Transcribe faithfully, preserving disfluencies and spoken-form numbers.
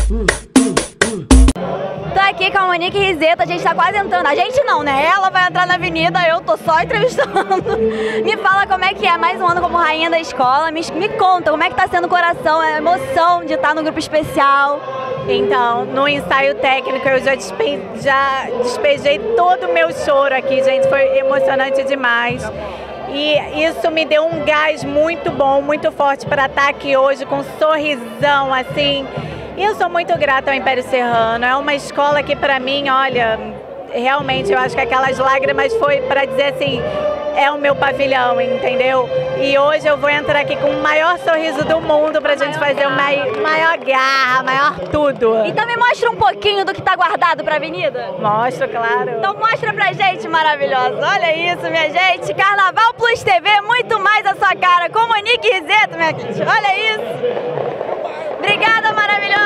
Tô aqui com a Monique Rizeta, a gente tá quase entrando. A gente não, né? Ela vai entrar na avenida, eu tô só entrevistando. Me fala como é que é mais um ano como rainha da escola. Me, me conta, como é que tá sendo o coração, a emoção de estar no grupo especial. Então, no ensaio técnico eu já, despe já despejei todo o meu choro aqui, gente. Foi emocionante demais. E isso me deu um gás muito bom, muito forte para estar aqui hoje com um sorrisão, assim. E eu sou muito grata ao Império Serrano. É uma escola que, para mim, olha, realmente eu acho que aquelas lágrimas foi para dizer assim, é o meu pavilhão, entendeu? E hoje eu vou entrar aqui com o maior sorriso do mundo pra gente fazer o maior, maior garra, maior tudo. Então me mostra um pouquinho do que tá guardado pra avenida. Mostro, claro. Então mostra pra gente, maravilhosa. Olha isso, minha gente. Carnaval Plus T V, muito mais a sua cara, com Monique Rizeta, minha gente. Olha isso. Obrigada, maravilhosa.